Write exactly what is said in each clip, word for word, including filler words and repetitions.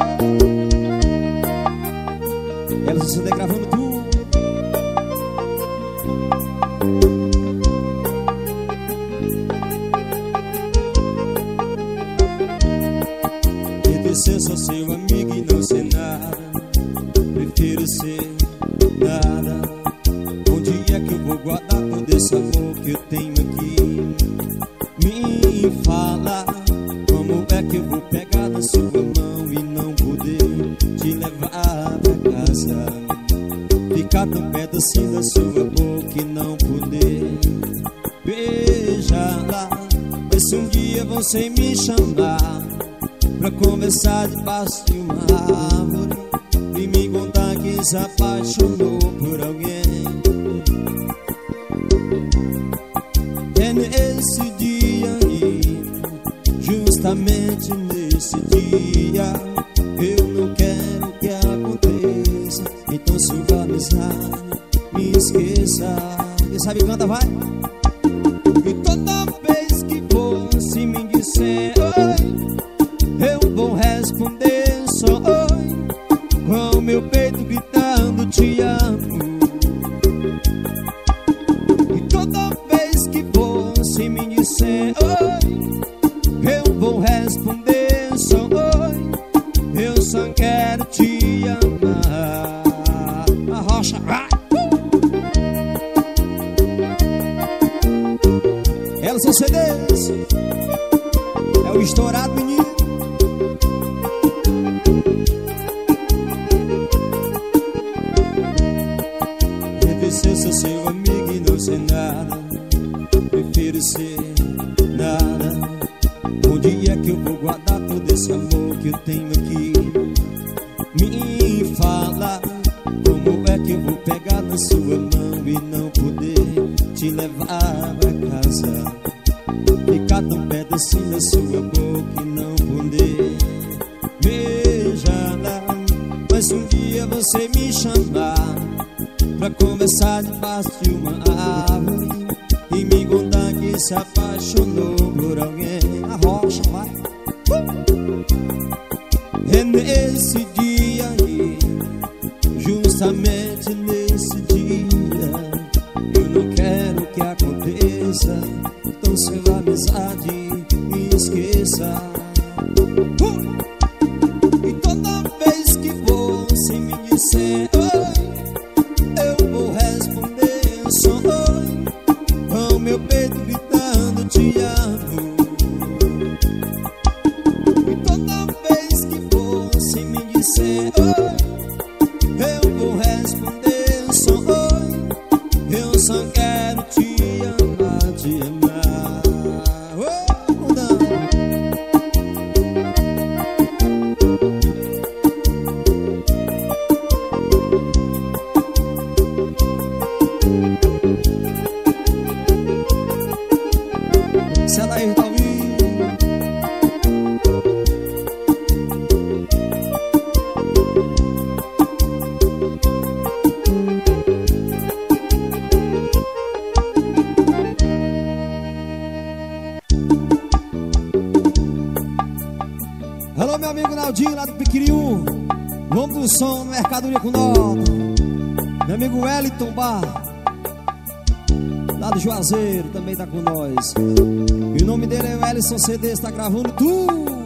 Ela se CD gravando tudo. Ser só seu amigo e não ser nada. Prefiro ser nada. Onde é que eu vou guardar todo esse amor que eu tenho aqui? Me fala, como é que eu vou pegar na sua mão e não poder te levar pra casa? Ficar tão perto assim da sua boca e não poder beijar. Mas se um dia você me chamar pra conversar debaixo de uma árvore e me contar que se apaixonou por alguém, é nesse dia aí, justamente nesse dia, eu não quero que aconteça. Então sua amizade me esqueça. Quem sabe canta, vai. E toda vez que você me disser oi, eu vou responder só oi, com meu peito gritando te amo. E toda vez que você me disser oi, eu vou responder só oi, eu só quero te amar. A rocha, vai! Elas são C Ds, é o estourado, menino. Ser só seu amigo e não ser nada. Prefiro ser nada. Onde é que eu vou guardar todo esse amor que eu tenho aqui? Me fala, como é que eu vou pegar na sua mão e não poder te levar pra casa? Ficar tão perto assim da sua boca e não poder beijar. Mas se um dia você me chamar pra conversar debaixo de uma árvore e me contar que se apaixonou por alguém, a rocha vai. uh! É nesse dia aí, justamente nesse dia, eu não quero que aconteça. Então sua amizade me esqueça. uh! E toda vez que você me disser oi, eu vou responder só oi, com meu peito gritando te amo. E toda vez que você me disser oi, eu vou responder só oi, eu só quero te amar, te amar. Oh, não. Se ela aí tá ouvindo. Alô, meu amigo Naldinho lá do Piquiriú, nome do som, Mercadoria com Nota. Meu amigo Wellington Bar, lá do Juazeiro, também tá com nós. E o nome dele é o Ellison C D, está gravando tudo.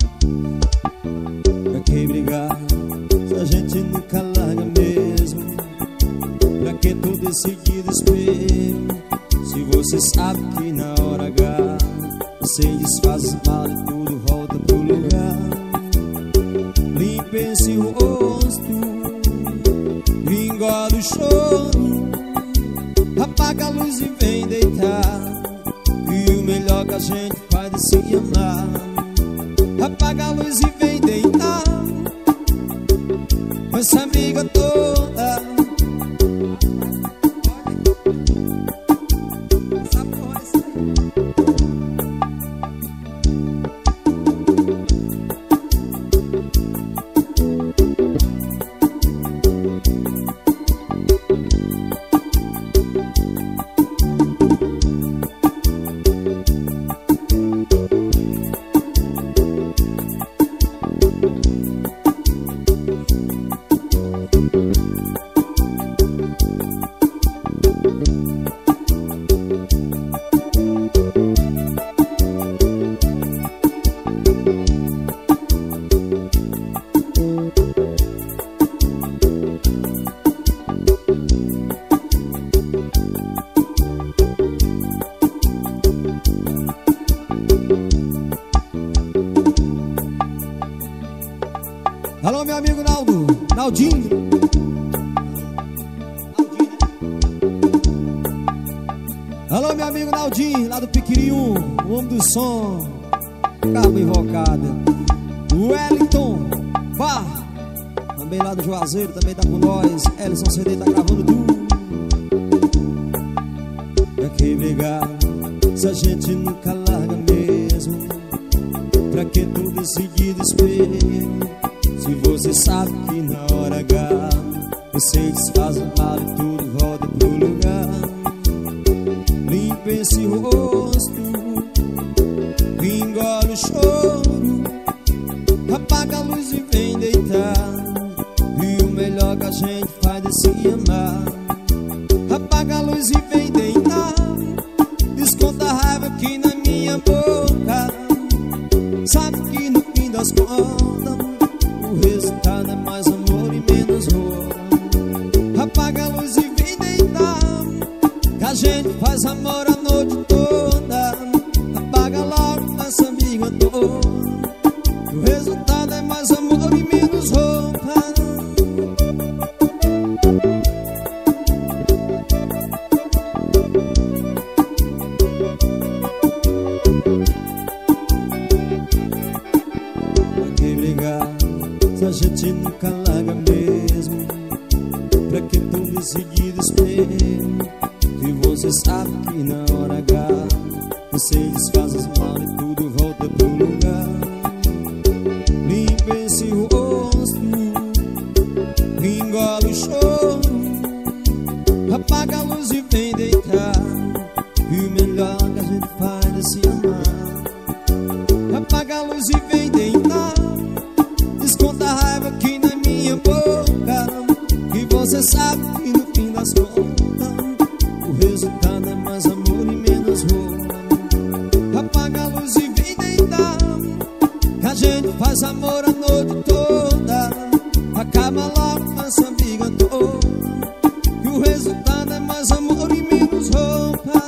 Pra que brigar se a gente nunca larga mesmo? Pra que todo esse desespero, se você sabe que na hora H você desfaz os mal e tudo volta pro lugar? Limpe esse rosto, engole o choro, apaga a luz e vem deitar. E o melhor que a gente faz é se amar. Apaga a luz e vem deitar com essa amiga toda. Essa porra, essa aí. Alô, meu amigo Naldo, Naldinho. Alô, meu amigo Naldinho, lá do Piquirinho, o homem do som, cabo invocada. O Wellington, vá, também lá do Juazeiro, também tá com nós. Ellison C D tá gravando tudo. Pra que brigar, se a gente nunca larga mesmo? Pra que todo esse desespero? Se você sabe que na hora H você desfaz o mal e tudo volta pro lugar. Limpa esse rosto, engole o choro, apaga a luz e vem deitar. E o melhor que a gente faz é se amar. Apaga a luz e vem deitar. Desconta a raiva aqui na minha boca. Sabe que no fim das contas o resultado é mais amor e menos roupa. Apaga a luz e vem deitar, que a gente faz amor a noite toda. Apaga logo essa amiga toda. O resultado é mais amor e menos roupa. Pra que brigar, se a gente nunca larga mesmo? Pra que todo esse desespero? Que você sabe que na hora H você desfaz as malas e tudo volta pro lugar. Limpa esse rosto, engole o choro, apaga a luz e vem deitar. E o melhor que a gente faz é se amar. Apaga a luz e vem deitar. Desconta a raiva aqui na minha boca. E você sabe que no fim das contas o resultado é mais amor e menos roupa. Apaga a luz e vem deitar, que a gente faz amor a noite toda. Acaba logo essa briga toda. E o resultado é mais amor e menos roupa.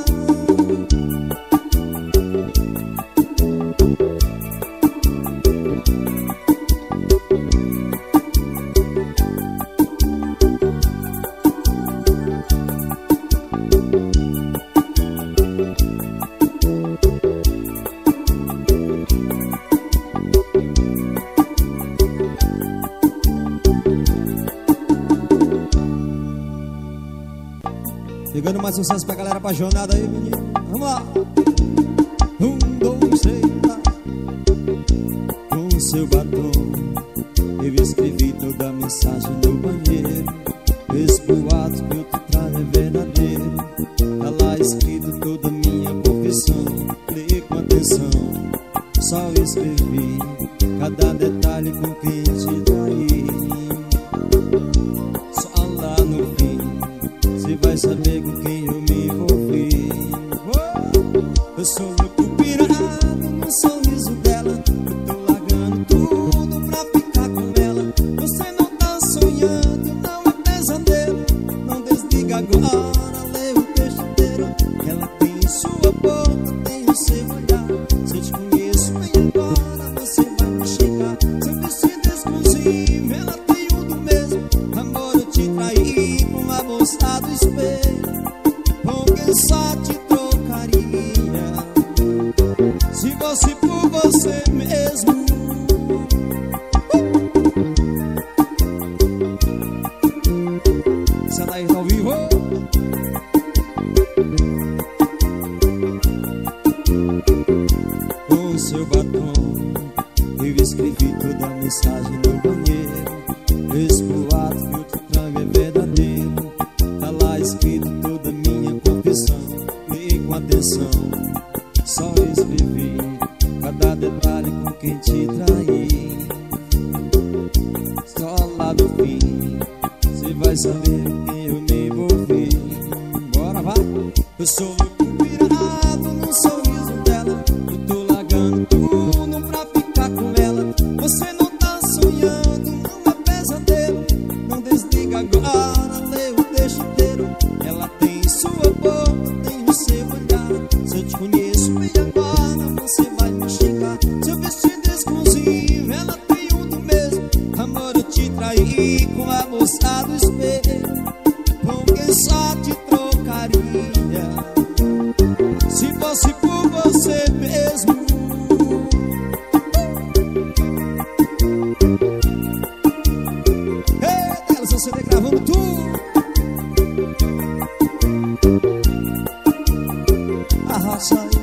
Chegando mais sucesso pra galera apaixonada aí, menino. Vamos lá. Um, dois, três, lá. Com o seu batom eu escrevi toda a mensagem no banheiro. Esse boato que eu te trago é verdadeiro. Tá lá escrito toda a minha confissão. Lê com atenção, só escrevi cada detalhe com quem te traí. Só lá no fim você vai saber com quem eu me envolvi. Eu sou louco pirado no sorriso dela. Eu tô largando tudo pra ficar com ela. Você não tá sonhando, não é pesadelo. Não desliga agora, lê o texto inteiro. Ela tem sua boca, tem o seu olhar. Se eu te conheço bem agora, você vai me chegar. Seu vestido exclusivo, ela tem um do mesmo. Amor, eu te traí com a bolsa do espelho. Com quem só te trocaria se fosse por você mesmo. Essa daí tá ao vivo. Com o seu batom eu escrevi toda a mensagem no banheiro. Esse boato que eu te trago é verdadeiro. Tá lá escrito toda a minha confissão. Lê com atenção, só escrevi cada detalhe com quem te traí. Só lá no fim você vai saber com quem eu me envolvi. Bora, vai! Eu sou louco pirado no sorriso dela. Eu tô largando tudo pra ficar com ela. Você não tá sonhando, não é pesadelo. Não desliga agora, lê o texto inteiro. Ela tem sua boca, tem o seu olhar. Se eu te conheço bem agora, você vai me chegar. Seu vestido exclusivo, ela tem um do mesmo. Amor, sair com a moça do espelho, com quem só te trocaria se fosse por você mesmo. Ei, dela, seu C D gravando tudo. Arrocha aí.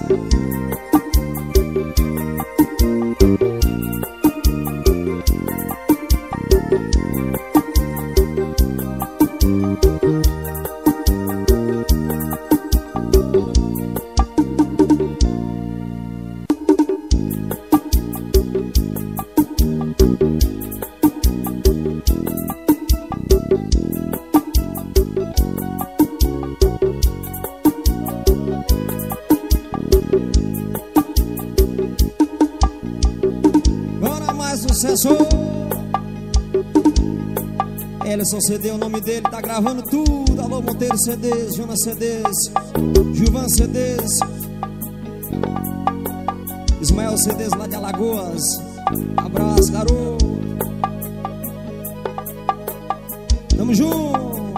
Sucesso. Ellison C D, o nome dele, tá gravando tudo. Alô Monteiro C Ds, Jonas C Ds, Gilvan C Ds, Ismael C Ds lá de Alagoas. Abraço, garoto. Tamo junto.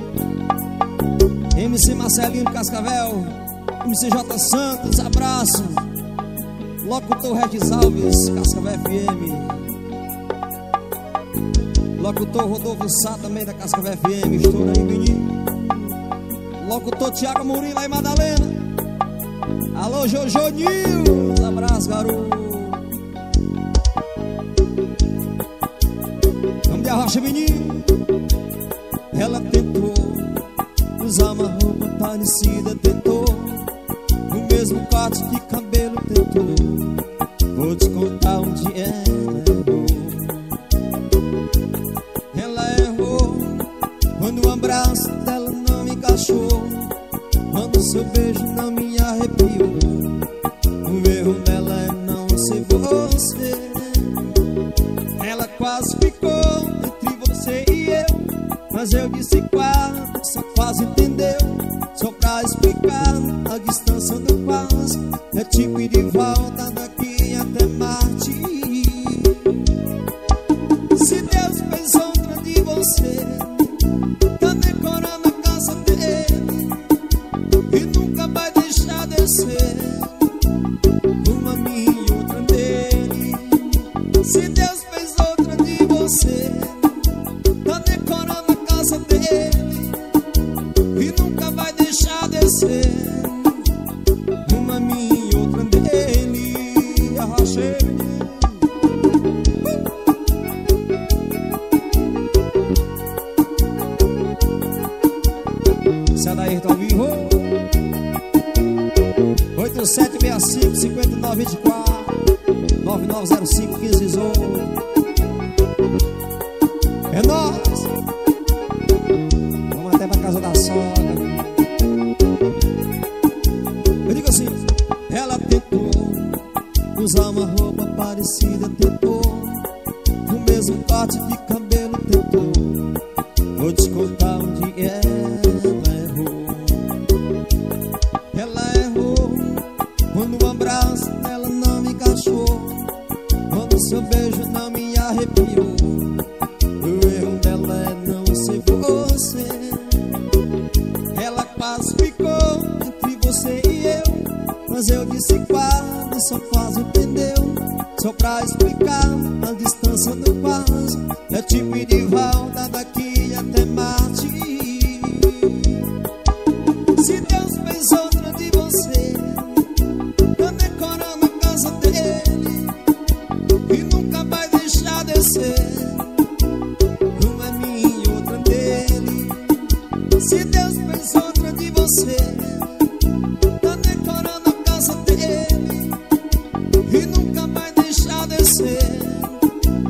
M C Marcelinho Cascavel, M C J Santos, abraço. Locutor Regis Alves, Cascavel F M. Locutor Rodolfo Sá, também da Cascavel F M. Estoura aí, menino. Locutor Tiago Mourinho, lá em Madalena. Alô, Jojo News. Abraço, garoto. Vamos de Arrocha, menino. Ela tentou usar uma roupa parecida, tentou o mesmo corte de cabelo, tentou. Vou te contar onde ela errou. Ela errou quando o abraço dela não me encaixou, quando o seu beijo não me arrepiou. O erro dela é não ser você. Ela quase ficou entre você e eu, mas eu disse quase, só quase entendeu. Só pra explicar a distância do quase, é tipo ir de volta daqui até Marte. Se Deus fez outra de você, tá decorando a casa dele e nunca vai deixar descer uma minha e outra dele. Se Deus fez outra de você, tá decorando a casa dele e nunca vai deixar descer uma minha e outra dele. Arrochei. Sai daí, tá ao vivo. Oito sete seis cinco, cinco nove dois quatro, nove nove zero cinco, um cinco dezoito. É nóis. Vamos até pra casa da sogra. Eu digo assim: ela tentou usar uma roupa parecida, tentou o mesmo corte de cabelo, tentou. Vou te contar onde ela errou. Ela errou quando o abraço dela não me encaixou, quando o seu beijo não me arrepiou. O erro dela é não ser você. Ela quase ficou entre você e eu, mas eu disse quase, só quase entendeu. Só pra explicar a distância do quase, é tipo ir de volta daqui até Marte. Se Deus fez outra de você, tá decorando a casa dele e nunca vai deixar descer uma minha e outra dele. Se Deus fez outra de você, tá decorando a casa dele e nunca vai deixar descer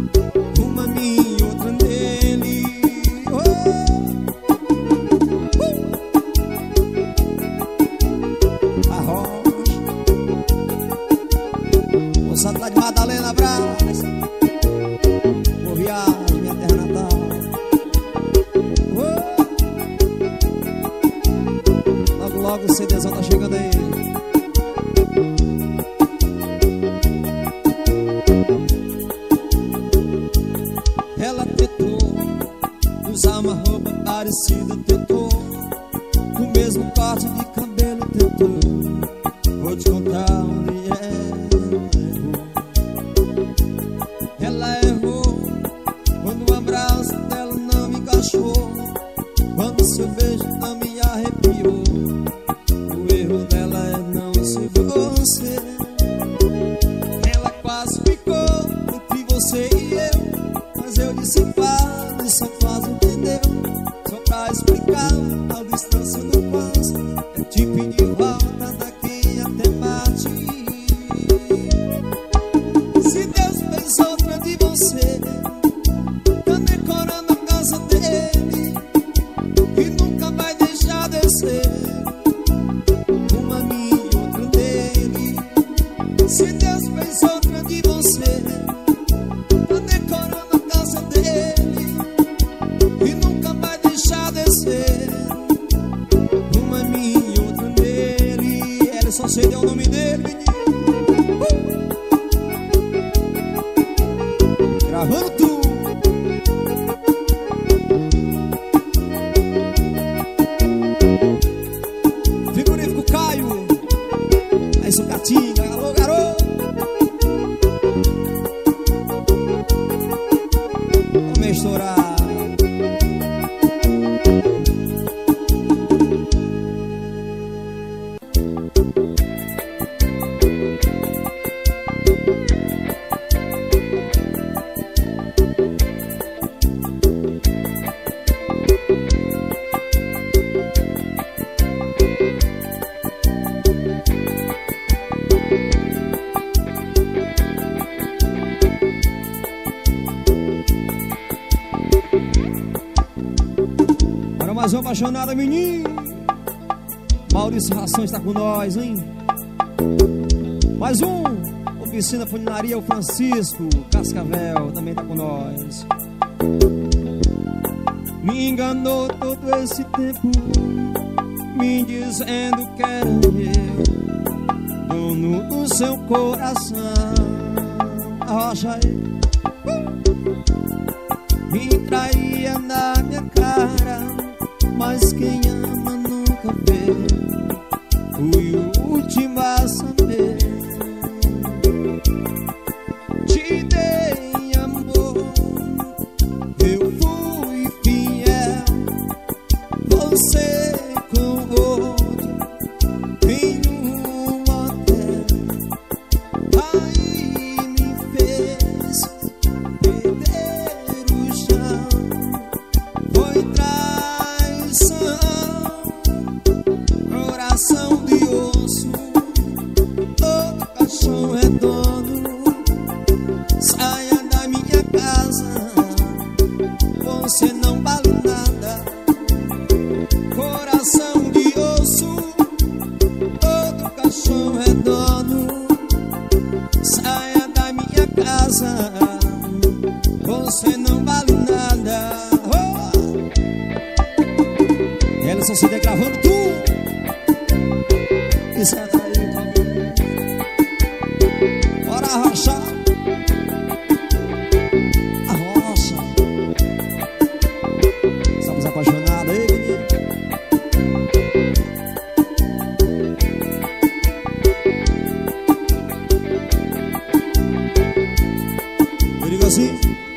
parecido tentou, com o mesmo corte de cabelo tentou. Vou te contar onde ela errou. Ela errou quando o abraço dela não me encaixou, quando seu beijo não me arrepiou. O erro dela é não ser você. Ela quase ficou entre você e eu, mas eu disse fala e só faz, entendeu? Só pra explicar, a distância não passa, é te pedir volta daqui até Marte. Se Deus fez outra de você, tá decorando a casa dele e nunca vai deixar descer uma minha e outra dele. Se Deus fez outra de você, tá decorando a casa dele e nunca vai deixar descer uma minha e outra dele. Ela só sei deu o nome dele, menino. Uh! Gravando tudo. Frigorífico Caio, aí Sucatinga, alô garoto. Vamos estourar. Para mais uma apaixonada, menino. Maurício Ração está com nós, hein? Mais um. Oficina Funinaria, o Francisco Cascavel também está com nós. Me enganou todo esse tempo, me dizendo que era eu, dono do seu coração. Arrocha aí. Me traía na minha cara, mas quem ama nunca vê. Fui o último a saber. Te dei amor, eu fui fiel. Você com outro em um hotel, aí me fez perder o chão. Foi traição, coração de osso, todo caixão redondo. Saia da minha casa, você não vale nada. Coração de osso, todo caixão redondo. Saia da minha casa, você não vale nada. Oh! Ela só se degravando tudo. Isso é daí, família. Bora arrochar. Arrocha. Estamos apaixonados, aí, menino. Eu digo assim.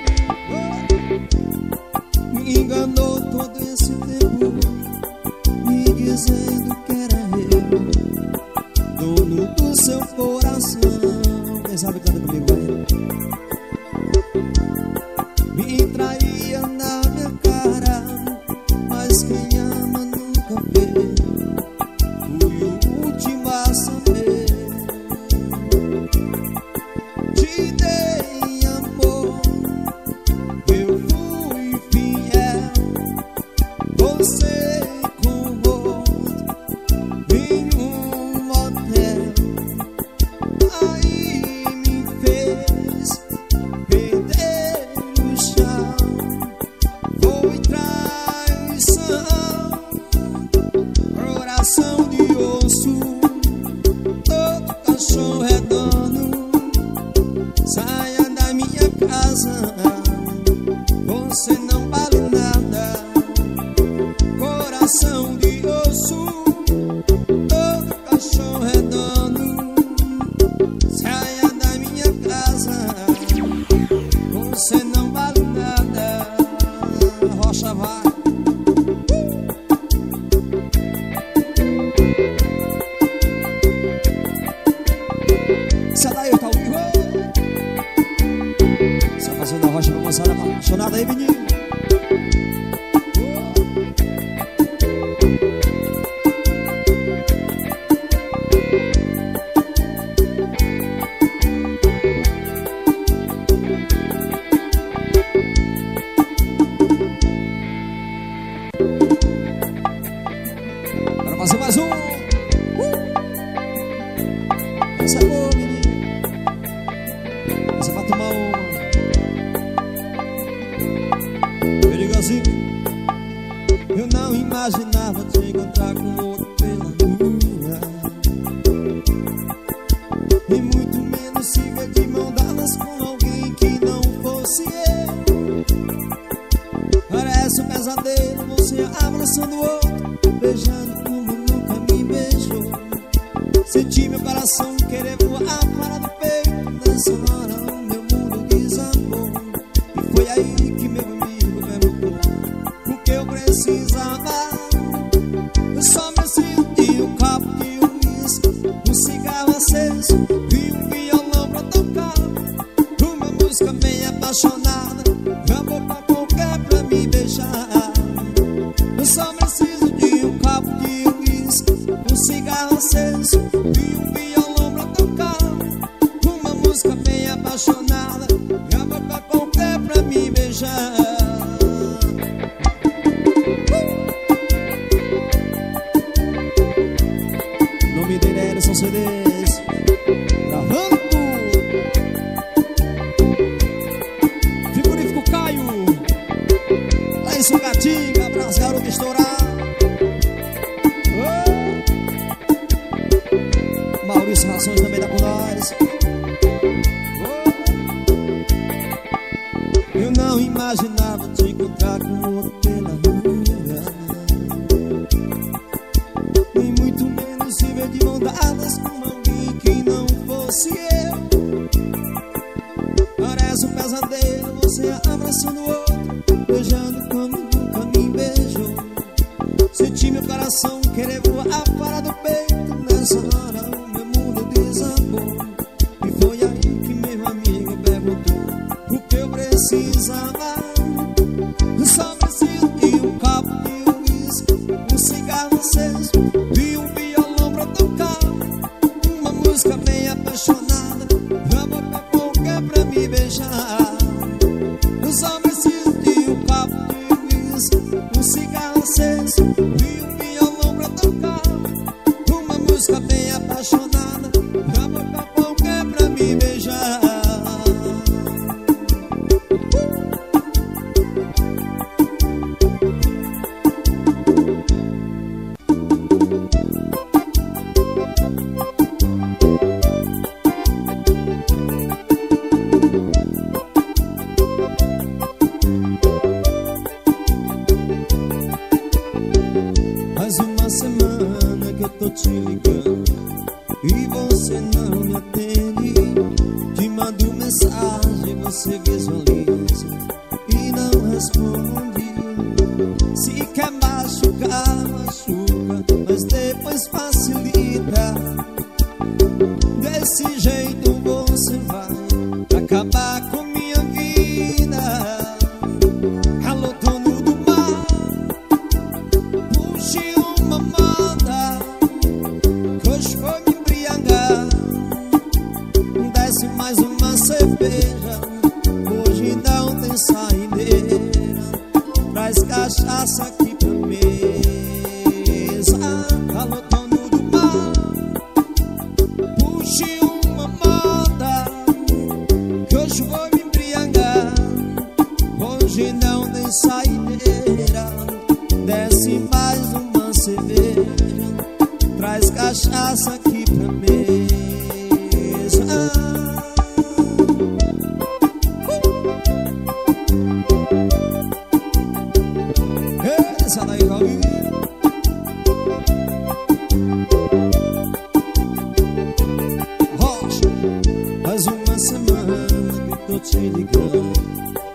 Me enganou todo esse tempo, me dizendo que era eu, dono do seu coração. Quem sabe canta comigo aí. Me traía na minha cara, mas quem ama nunca vê. Fui o último a saber. Te dei amor, eu fui fiel. Você com outro em um hotel, aí me fez perder o chão. Foi traição, coração de osso, todo caixão redondo. Saia da minha casa, você não vale nada. você não vale nada. Rocha vai. Sai daí, tá ao vivo. Só fazendo a rocha pra moçada apaixonada aí, menino. Bora fazer mais um. Essa é boa, menino. Essa é pra tomar uma. Perigosinho. Eu não imaginava te encontrar com outro pela rua, e muito menos se ver de mão dadas com alguém que não fosse eu. Parece um pesadelo, você abraçando o outro, beijando como nunca me beijou. Senti meu coração querer voar fora do peito. Nessa hora o meu mundo desabou. E foi aí que meu amigo perguntou o que eu precisava. Eu só preciso de um copo de uísque, um cigarro aceso e um violão pra tocar, uma música bem apaixonada, amor pra qualquer pra me beijar. Eu só preciso de um copo de uísque, um cigarro aceso e um violão pra tocar, uma música bem apaixonada, amor pra qualquer pra me beijar. O nome dele é Ellison C Ds, gravando. Frigorífico Caio, Ellison Gatinga, abraço, garoto estourar. Oh. Maurício Rações também tá com nós. Oh. Eu não imaginava te encontrar com outro pela rua, nem muito menos se ver de mão dadas com alguém que não fosse eu. Parece um pesadelo, você abraçando o outro, beijando como nunca me beijou. Senti meu coração querer voar fora do peito. Nessa hora o meu mundo desabou. E foi aí que meu amigo perguntou o que eu precisava. Eu só preciso de um copo de uísque, um cigarro aceso e um violão pra tocar, uma música bem apaixonada, amor pra qualquer pra me beijar. Eu só preciso de um copo de uísque, um cigarro aceso e um violão pra tocar, uma música bem apaixonada, amor pra qualquer pra me beijar. Faz uma semana que eu tô te ligando e você não me atende. Te mando mensagem, você visualiza e não responde. Se quer machucar, machuca, mas depois facilita. Desse jeito você vai acabar com minha vida. Alô, dono do mar, puxe uma moda, que hoje vou me embriagar. Desce mais uma cerveja, hoje não tem saideira. Traz cachaça aqui pra mesa. Alô, dono do mar, puxe uma moda, que hoje vou me embriagar. Hoje não tem saideira. Desce mais uma cerveja, traz cachaça aqui pra mesa. Essa daí, Raul. Rocha, faz uma semana que eu tô te ligando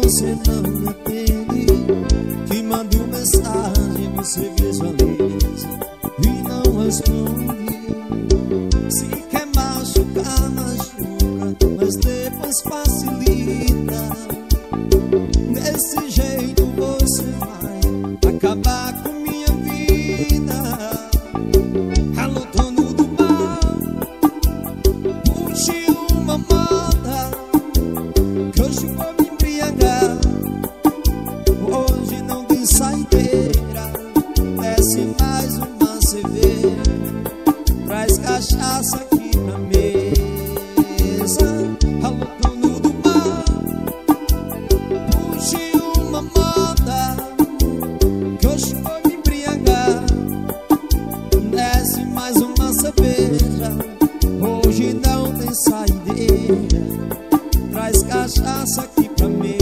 você não me atende, que mando mensagem, você visualiza e não responde. Se quer machucar, machuca, mas depois facilita. Desse jeito você vai acabar com minha vida. Alô, dono do bar, puxe uma moda, que hoje vou me embriagar. Hoje não tem saideira, desce mais uma cerveja, traz cachaça aqui pra mesa. Alô, dono do bar, puxe uma moda, que hoje vou me embriagar. Desce mais uma cerveja, hoje não tem saideira, traz cachaça aqui pra mesa.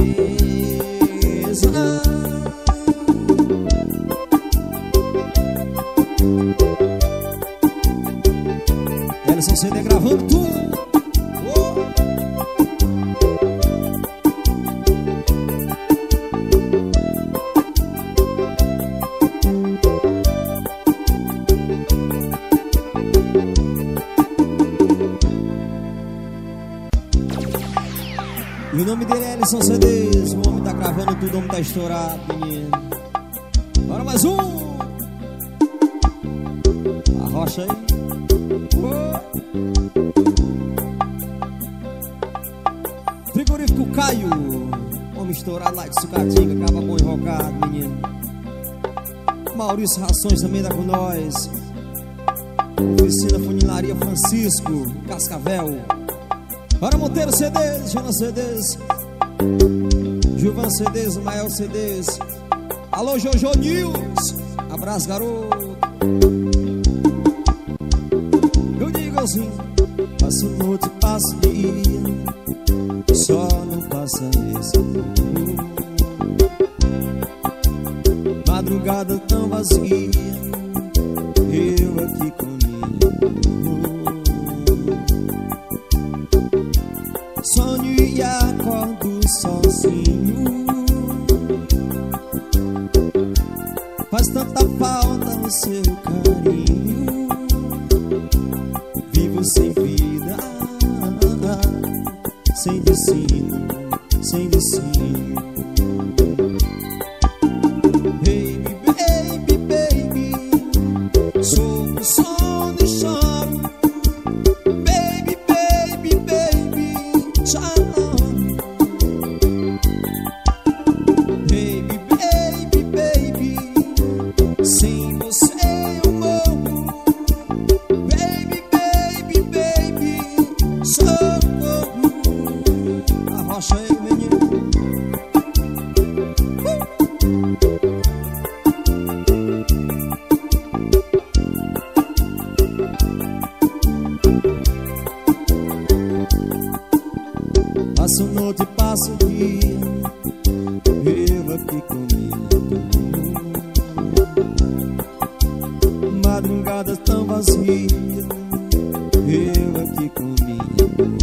Ellison C D gravando tudo. Oh. E o nome dele é Ellison C Ds. O homem tá gravando tudo, o homem tá estourado, menino. Bora mais um. Arrocha aí. Oh. Frigorífico Caio, homem estourado lá de Sucatinga, acaba bom invocado, menino. Maurício Rações também tá com nós. Oficina Funilaria Francisco, Cascavel. Bora Monteiro C Ds, Jonas C Ds, Gilvan C Ds, Mael C Ds. Alô, Jojo News, abraço, garoto. Eu digo assim, passo noite, passo dia, só não passa esse mundo. Madrugada tão vazia, eu aqui comigo. Sonho e acordo sozinho, faz tanta falta o seu carinho. Vivo sem vida, sem destino, sem destino. Baby, baby, baby, sofro, sono e choro. Baby, baby, baby, choro. Baby, baby, baby, sem você eu morro. Baby, baby, baby, socorro. Arrocha aí, menino. Passo noite, passo dia, eu aqui comigo. Madrugada tão vazia, eu aqui comigo.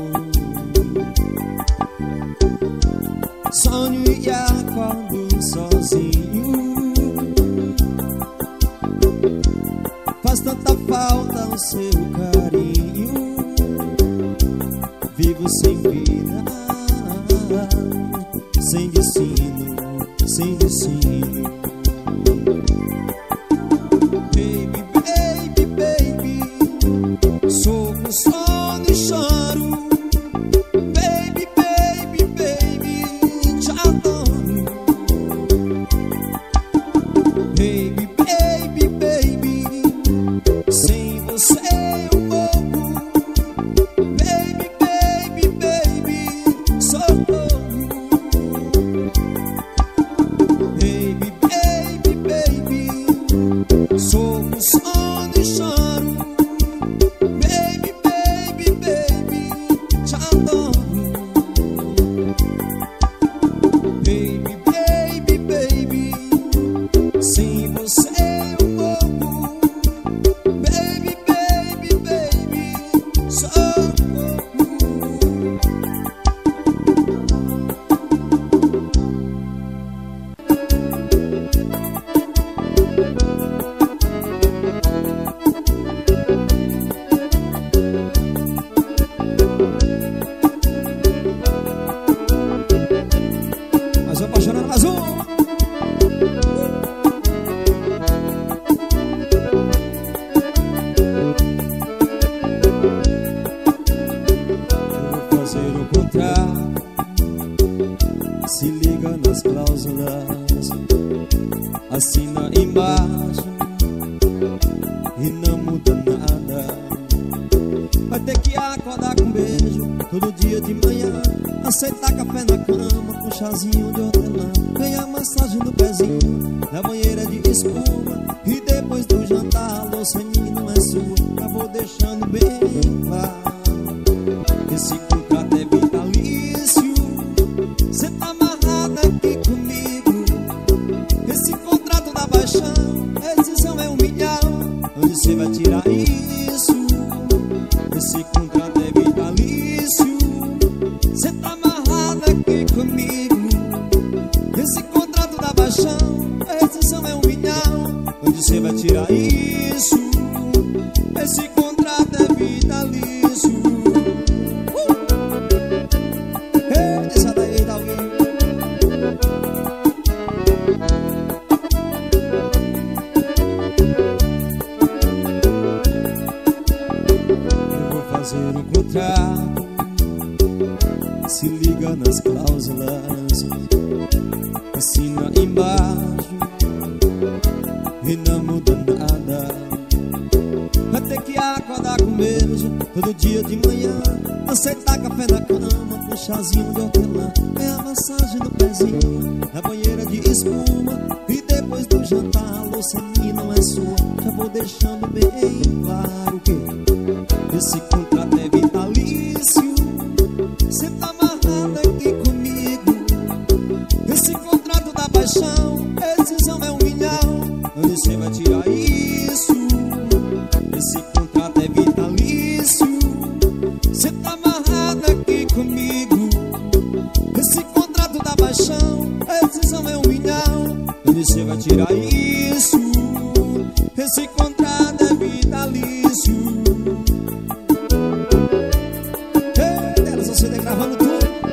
Sonho e acordo sozinho, faz tanta falta o seu carinho. Vivo sem vida, sem destino, sem destino. Baby, baby, baby, sofro, sono e choro. Baby, baby, baby, te adoro. Baby, baby, baby, sem você eu morro. Baby, baby, baby, socorro. Baby, baby, mais um apaixonado, mais um. Vou fazer o contrato, se liga nas cláusulas, assina embaixo e não muda nada. Vai ter que acordar com beijo todo dia de manhã, aceitar café na cama com chazinho de hortelã, ganhar massagem no pezinho na banheira de espuma, e depois do jantar a louça não é sua. Já vou deixando bem claro, esse contrato é vitalício. Cê tá amarrado aqui comigo, esse contrato da paixão, rescisão é um milhão. Onde cê vai tirar isso? Esse contrato é vitalício. Cê tá amarrado aqui comigo, esse contrato da paixão, a rescisão é um milhão. Onde cê vai tirar isso? Esse contrato é vitalício. uh! Ei, essa daí tá alguém. Eu vou fazer um contrato, se liga nas cláusulas, assina embaixo e não muda nada. Vai ter que acordar com beijo todo dia de manhã, aceitar café na cama com chazinho de hortelã, ganhar massagem no pezinho na banheira de espuma, e depois do jantar a louça não é sua. Já vou deixando bem claro que esse contrato é vitalício. Cê tá amarrado aqui comigo, esse contrato da paixão, rescisão é um milhão. Onde cê vai tirar isso? Esse contrato é vitalício. Cê tá amarrado aqui comigo, esse contrato da paixão, rescisão é um milhão. Onde cê vai tirar isso? Esse contrato é vitalício. Ei, dela, só você tá gravando tudo.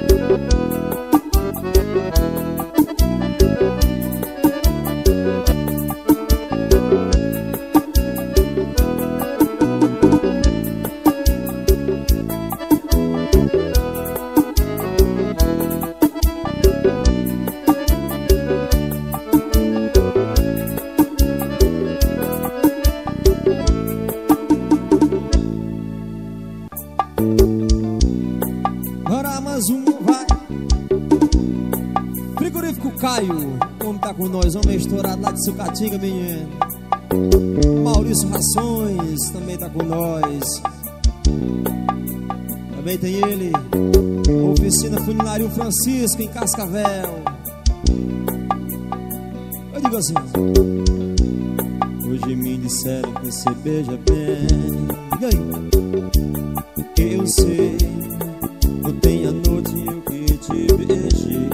Agora mais um, vai. Frigorífico Caio, como tá com nós? Homem estourado lá de Sucatinga, menino. Maurício Rações também tá com nós. Também tem ele, Oficina Funilário Francisco em Cascavel. Eu digo assim: hoje me disseram que você beija bem. E aí? Eu sei, ontem à noite eu que te beijei.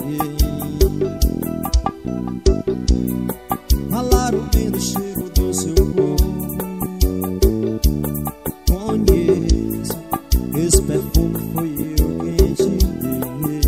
Falaram bem do cheiro do seu corpo, conheço, esse perfume foi eu quem te dei.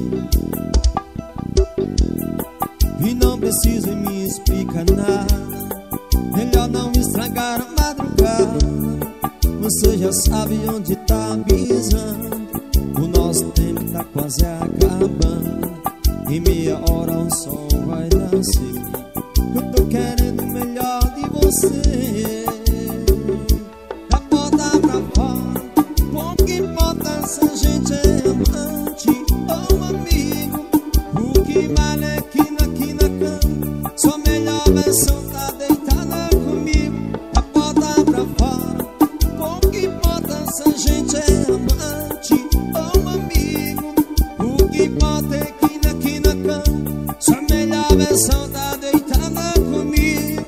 E não precisa me explicar nada, melhor não estragar a madrugada. Você já sabe onde tá pisando, o nosso tempo tá quase acabando. Em meia hora o sol vai nascer. Eu tô querendo o melhor de você. Da porta pra fora, pouco importa se a gente é amante ou amigo. O que vale é que aqui na cama sua melhor versão tá deitada comigo. Da porta pra fora, pouco importa se a gente é amante ou amigo. O que importa é que aqui na cama sua melhor versão tá deitada comigo.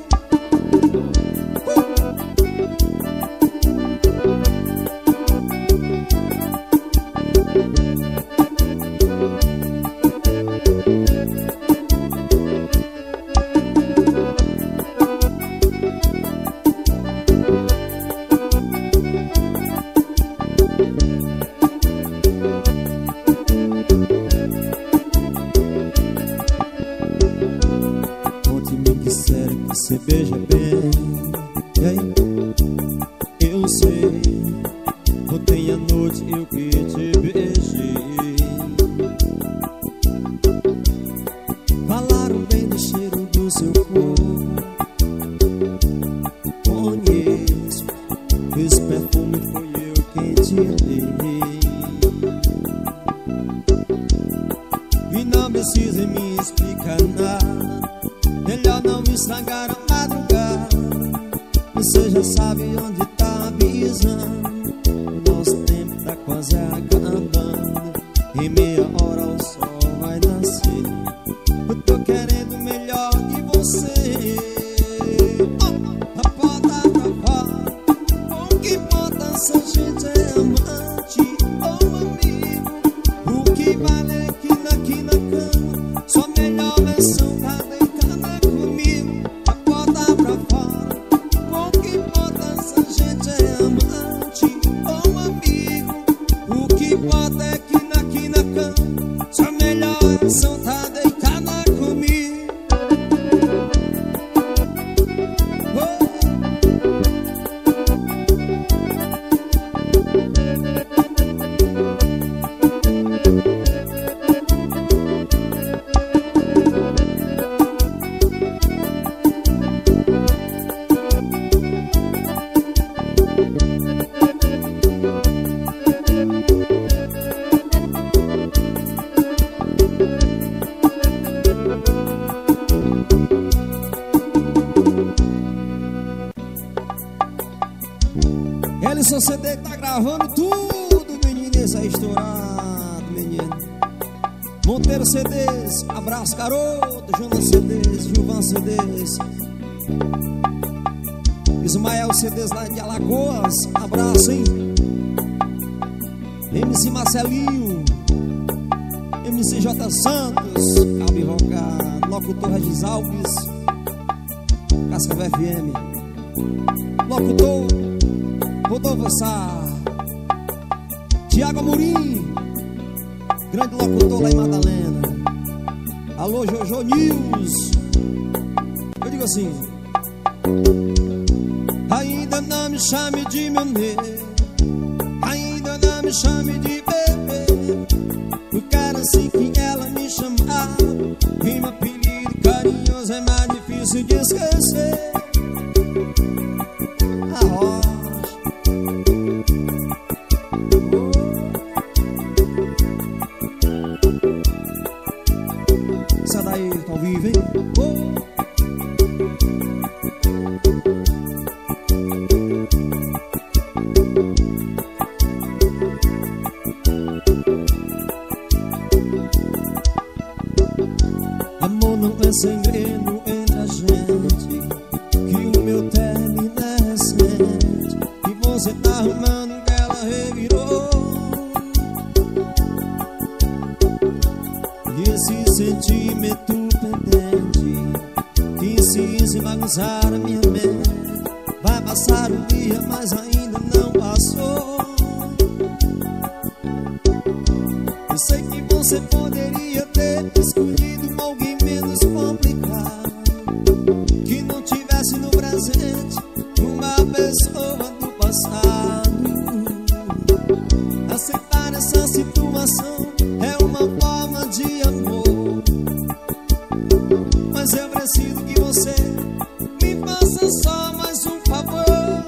você beija bem. E aí? Eu sei, ontem à noite eu que te beijei. Falaram bem do cheiro do seu corpo. Conheço, esse perfume foi eu quem te dei. E não precisa me explicar nada, melhor não me estragar a madrugada. Você já sabe onde tá avisando. O nosso tempo tá quase acabando. Em meia hora o sol vai nascer. Eu tô querendo o melhor de você. Oh, a porta pra fora. O que importa se a gente é amante ou amigo? O que vale é que aqui na cama sua melhor versão tá deitada comigo. A porta pra fora. O que importa se a gente é amante ou amigo? O que importa é que aqui na cama sua melhor versão tá deitada comigo. Oh. Ellison C D tá gravando tudo, menino, esse é estourado, menino. Monteiro C Ds, abraço garoto, Jonas C Ds, Gilvan C Ds, Ismael C Ds lá de Alagoas, abraço, hein? M C Marcelinho, M C J Santos, Calbi Invocado, Locutor Regis Alves, Cascavel F M, Locutor Rodolfo Sá, Tiago Amorim, grande locutor lá em Madalena. Alô, Jojo News. Eu digo assim: ainda não me chame de meu nego, ainda não me chame de bebê. Eu quero assim que ela me chamar. Meu apelido carinhoso é mais difícil de esquecer. A rocha. Sai daí, tá ao vivo, hein? Oh. Amor não é segredo entre a gente, que o meu término é recente, e você tá arrumando que ela revirou. E esse sentimento pendente que insiste em bagunçar a minha mente, vai passar um dia, mas ainda não passou. Eu sei que você poderia ter escolhido alguém menos complicado, que não tivesse no presente uma pessoa do passado. Aceitar essa situação é uma forma de amor, mas eu preciso que você me faça só mais um favor.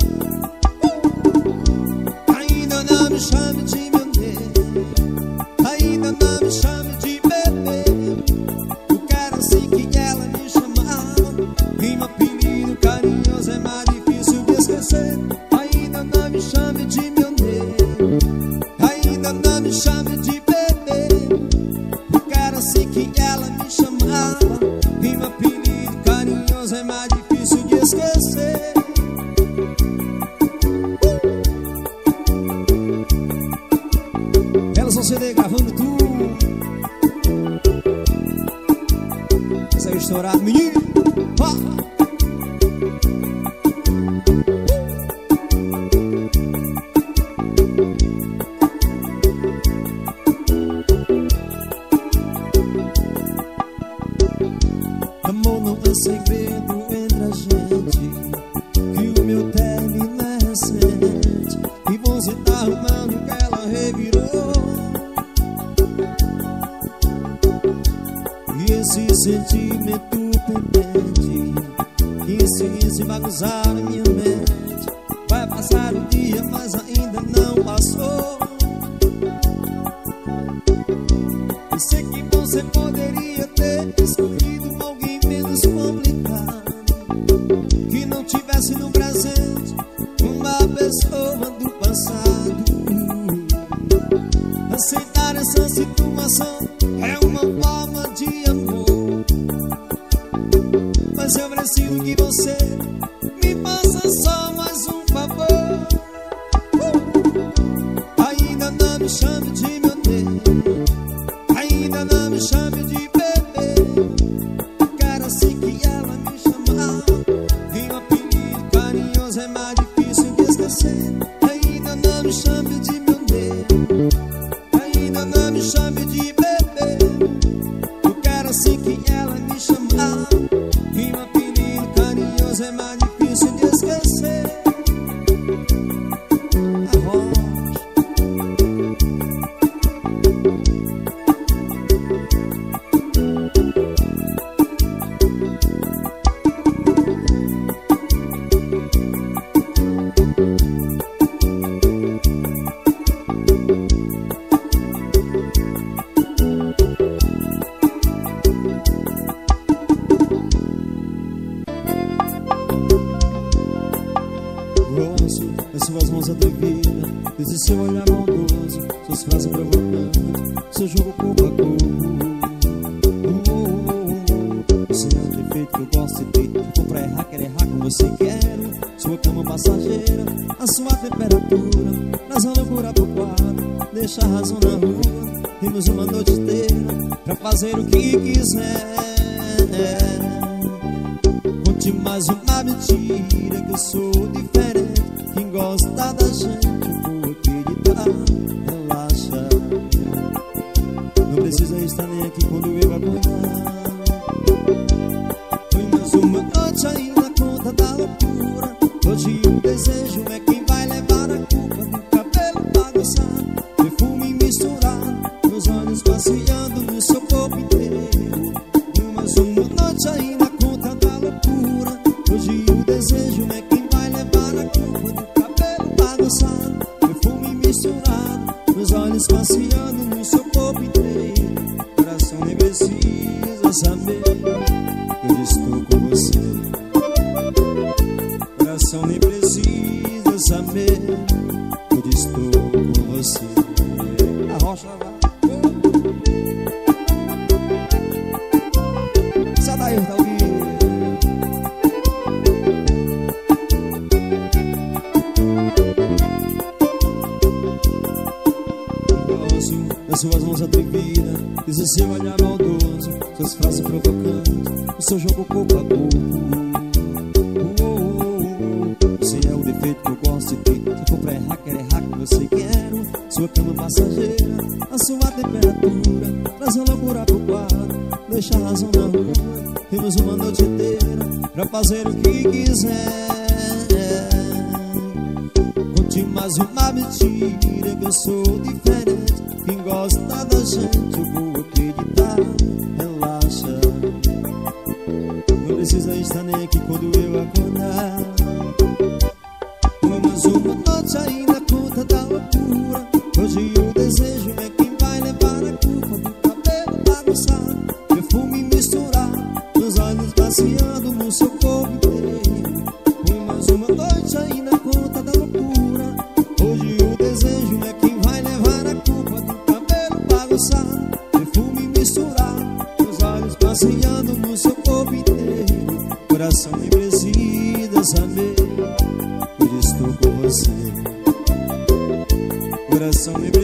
uh! Ainda não me chame de meu nego, ainda não me chame de bebê. Eu quero assim que ela me chamar. E meu apelido carinhoso é mais difícil de esquecer. Ainda não me chame de meu nego, ainda não me chame de bebê. Eu quero assim que ela me chamar. E meu apelido carinhoso é mais difícil de esquecer. Ellison C D gravando tudo. Saiu estourado, menino. Ah! Amor não é segredo entre a sentimento pendente que insiste em bagunçar a minha mente. Vai passar o dia, mas ainda não passou. Eu sei que você poderia ter escolhido alguém menos complicado, que não tivesse no presente uma pessoa do passado. Aceitar essa situação é uma forma de amor, mas eu preciso que você me faça só mais um favor. uh! Ainda não me chame de meu Deus, ainda não me chame de bebê. Quero assim que ela me chamar, e um apelido carinhoso é mais difícil de esquecer. Ainda não me chame de meu Deus, ainda não me chame de bebê. Eu quero assim que ela me chamar, e um apelido carinhoso é mais difícil de esquecer. A rocha. Gosto das suas mãos atrevidas, desse seu olhar maldoso, suas frases provocantes, seu jogo corpo a corpo. Oh, oh, oh. Você é um defeito que eu gosto de ter. Se for pra errar, quero errar como você quero. Sua cama passageira, a sua temperatura, traz a loucura pro quarto, deixa a razão na rua. Temos uma noite inteira pra fazer o que quiser. Conte mais uma mentira, que eu sou diferente. Quem gosta da gente eu vou acreditar. Relaxa, não precisa estar nem aqui quando eu acordar. Foi mais uma noite aí na conta da loucura. Hoje o desejo é quem vai levar a culpa do cabelo bagunçado, perfume misturado, meus olhos passeando no seu corpo inteiro. Foi mais uma noite aí na conta da loucura. Hoje o desejo é quem vai levar a culpa do cabelo bagunçado, perfume misturado, meus olhos passeando no seu corpo inteiro. Coração nem precisa saber que eu estou com você. Coração nem precisa saber que eu estou com você. A rocha vai. Sai daí, tá ouvindo? Das suas mãos atrevidas, desse seu olhar maldoso, suas frases provocantes, o seu jogo corpo a corpo. Oh, oh, oh. Você é o defeito que eu gosto de ter. Se for pra errar, quero errar como você quero. Sua cama passageira, a sua temperatura, traz a loucura pro quarto, deixa a razão na rua. Temos uma noite inteira pra fazer o que quiser. Conte mais uma mentira, que eu sou diferente. Quem gosta da gente eu vou acreditar. Relaxa, não precisa estar nem aqui quando eu acordar. Foi mais uma noite aí na conta da loucura. Hoje o desejo é quem vai levar a culpa do cabelo bagunçado, perfume misturado, meus olhos passeando no seu corpo inteiro. Foi mais uma noite aí na conta da loucura. Hoje o desejo é quem vai levar a culpa do cabelo bagunçado, perfume misturado, meus olhos passeando no seu corpo inteiro. Coração nem precisa saber que eu estou com você. Coração nem precisa